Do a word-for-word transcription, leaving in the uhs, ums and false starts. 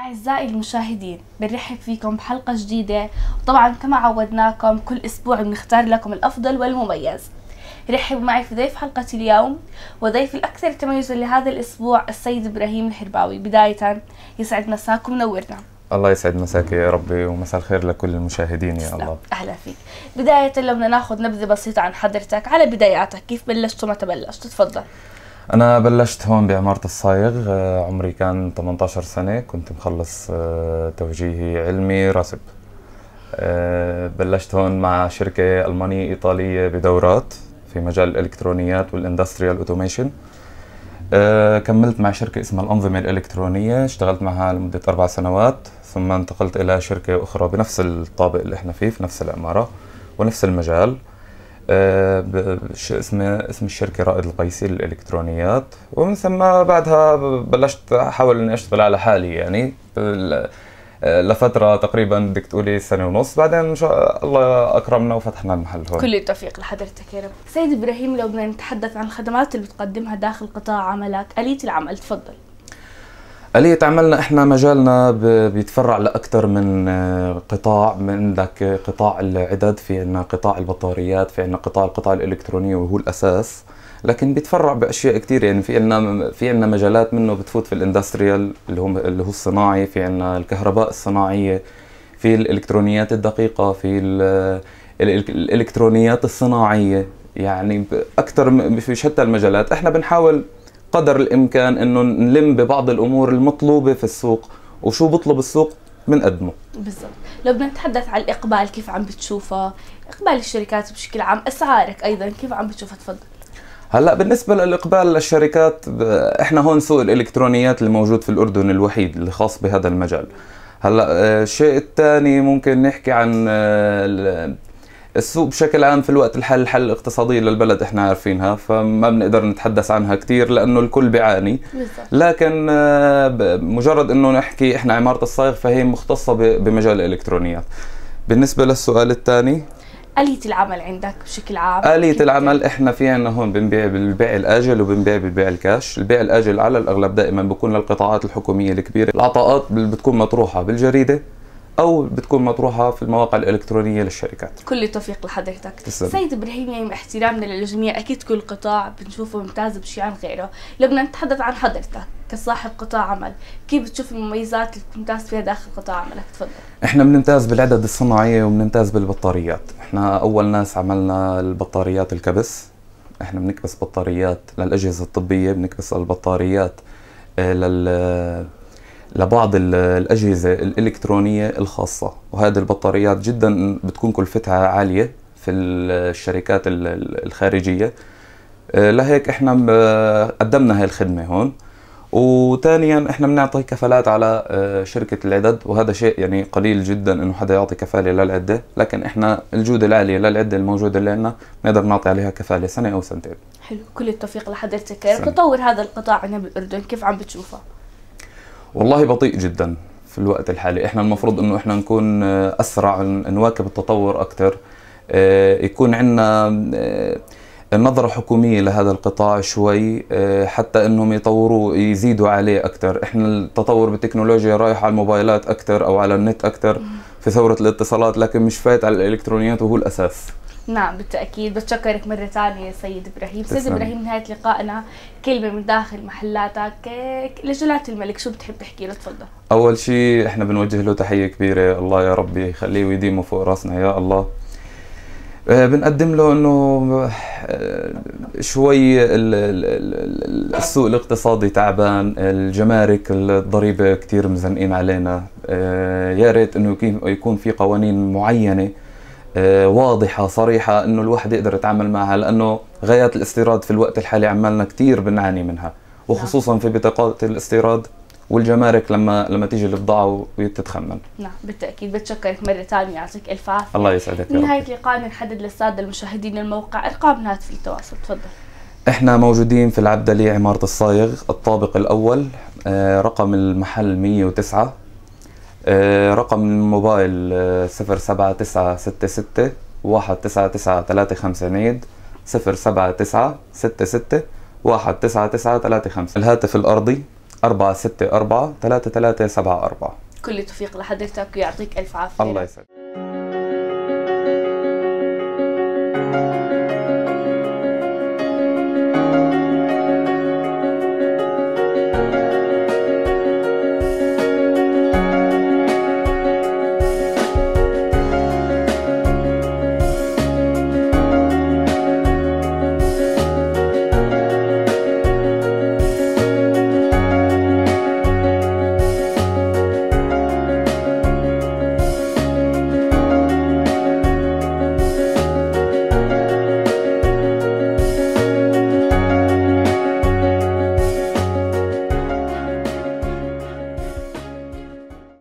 أعزائي المشاهدين، بنرحب فيكم بحلقة جديدة، وطبعا كما عودناكم كل أسبوع بنختار لكم الأفضل والمميز. رحبوا معي في ضيف حلقة اليوم، وضيف الأكثر تميزا لهذا الأسبوع السيد إبراهيم الحرباوي. بداية يسعد مساكم ونورنا. الله يسعد مساك يا ربي، ومساء الخير لكل المشاهدين يا الله. أهلا فيك. بداية لو بدنا ناخذ نبذة بسيطة عن حضرتك، على بداياتك، كيف بلشت ومتى بلشت؟ تفضل. أنا بلشت هون بعمارة الصايغ، عمري كان ثمانية عشر سنة، كنت مخلص توجيهي علمي راسب. بلشت هون مع شركة ألمانية إيطالية بدورات في مجال الإلكترونيات والإندستريال أوتوميشن. كملت مع شركة اسمها الأنظمة الإلكترونية، اشتغلت معها لمدة أربع سنوات، ثم انتقلت إلى شركة أخرى بنفس الطابق اللي احنا فيه في نفس العمارة ونفس المجال. أه اسم اسم الشركة رائد القيسي للإلكترونيات، ومن ثم بعدها بلشت أحاول إني أشتغل على حالي، يعني لفترة تقريبا بدك تقولي سنة ونص، بعدين إن شاء الله أكرمنا وفتحنا المحل هون. كل التوفيق لحضرتك يا رب. سيد إبراهيم، لو بدنا نتحدث عن الخدمات اللي بتقدمها داخل قطاع عملك، آلية العمل، تفضل. آلية عملنا احنا مجالنا بيتفرع لأكثر من قطاع. من عندك قطاع العدد، في عندنا قطاع البطاريات، في عندنا قطاع القطع الإلكترونية وهو الأساس، لكن بيتفرع بأشياء كثير. يعني في عندنا في عندنا مجالات منه بتفوت في الاندستريال اللي هو اللي هو الصناعي، في عندنا الكهرباء الصناعية، في الإلكترونيات الدقيقة، في الإلكترونيات الصناعية، يعني أكثر في شتى المجالات. احنا بنحاول قدر الإمكان إنه نلم ببعض الأمور المطلوبة في السوق، وشو بطلب السوق بنقدمه. بالضبط. لو بدنا نتحدث عن الإقبال، كيف عم بتشوفه؟ إقبال الشركات بشكل عام، أسعارك أيضا كيف عم بتشوفها؟ تفضل. هلا بالنسبة للإقبال للشركات، إحنا هون سوق الإلكترونيات اللي موجود في الأردن الوحيد اللي خاص بهذا المجال. هلا الشيء الثاني ممكن نحكي عن السوق بشكل عام في الوقت الحالي. الحالة الاقتصادية للبلد احنا عارفينها، فما بنقدر نتحدث عنها كثير لأنه الكل بيعاني. لكن مجرد انه نحكي احنا عمارة الصايغ فهي مختصة بمجال الإلكترونيات. بالنسبة للسؤال الثاني، آلية العمل عندك بشكل عام؟ آلية العمل احنا في عنا هون بنبيع بالبيع الآجل وبنبيع بالبيع الكاش. البيع الآجل على الأغلب دائما بيكون للقطاعات الحكومية الكبيرة. العطاءات بتكون مطروحة بالجريدة أو بتكون مطروحة في المواقع الإلكترونية للشركات. كل التوفيق لحضرتك. تسلم. سيد إبراهيم، يعني احترامنا للجميع، أكيد كل قطاع بنشوفه ممتاز بشيء عن غيره. لو بدنا نتحدث عن حضرتك كصاحب قطاع عمل، كيف بتشوف المميزات اللي بتمتاز فيها داخل قطاع عملك؟ تفضل. احنا بنمتاز بالعدد الصناعية وبنمتاز بالبطاريات. احنا أول ناس عملنا البطاريات الكبس. احنا بنكبس بطاريات للأجهزة الطبية، بنكبس البطاريات لل لبعض الأجهزة الإلكترونية الخاصة، وهذه البطاريات جدا بتكون كلفتها عالية في الشركات الخارجية. لهيك احنا قدمنا هاي الخدمة هون. وثانيا احنا بنعطي كفالات على شركة العدد، وهذا شيء يعني قليل جدا انه حدا يعطي كفالة للعدة، لكن احنا الجودة العالية للعدة الموجودة اللي عندنا نقدر نعطي عليها كفالة سنة او سنتين. حلو. كل التوفيق لحضرتك. تطور هذا القطاع عندنا بالاردن كيف عم بتشوفه؟ والله بطيء جدا في الوقت الحالي. احنا المفروض انه احنا نكون اسرع، نواكب التطور اكثر، يكون عندنا نظرة حكومية لهذا القطاع شوي، حتى انهم يطوروا يزيدوا عليه اكثر. احنا التطور بالتكنولوجيا رايح على الموبايلات اكثر او على النت اكثر في ثورة الاتصالات، لكن مش فايت على الالكترونيات وهو الاساس. نعم بالتأكيد. بتشكرك مرة ثانية سيد إبراهيم. سيد إبراهيم، نهاية لقائنا كلمة من داخل محلاتك لجلالة الملك، شو بتحب تحكي له؟ تفضل. أول شيء إحنا بنوجه له تحية كبيرة، الله يا ربي يخليه ويديمه فوق راسنا يا الله. بنقدم له إنه شوي السوق الاقتصادي تعبان، الجمارك الضريبة كتير مزنقين علينا، يا ريت إنه يكون في قوانين معينة واضحة صريحة انه الواحد يقدر يتعامل معها، لانه غايات الاستيراد في الوقت الحالي عمالنا كثير بنعاني منها، وخصوصا في بطاقات الاستيراد والجمارك لما لما تيجي البضاعة وتتخمن. نعم بالتأكيد. بتشكرك مرة ثانية، يعطيك الف عافية. الله يسعدك. نهاية لقائنا نحدد للسادة المشاهدين الموقع، ارقام هاتف التواصل. تفضل. احنا موجودين في العبدلية عمارة الصايغ الطابق الاول، رقم المحل مية وتسعة، رقم الموبايل صفر سبعة تسعة ستة ستة واحد تسعة تسعة ثلاثة خمسة نيد صفر سبعة تسعة ستة ستة واحد تسعة تسعة ثلاثة خمسة. الهاتف الأرضي أربعة ستة أربعة ثلاثة ثلاثة سبعة أربعة. كل التوفيق لحضرتك ويعطيك ألف عافية. الله يسعدك.